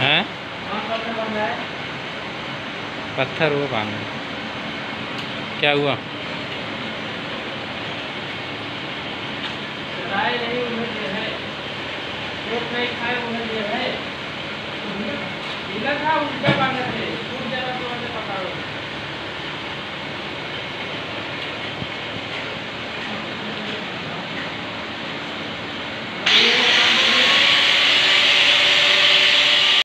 हैं? पत्थर बन रहा है। पत्थर वो बांध। क्या हुआ? नहीं उन्हें जो है पेट नहीं खाए उन्हें जो है था उल्टा बांधा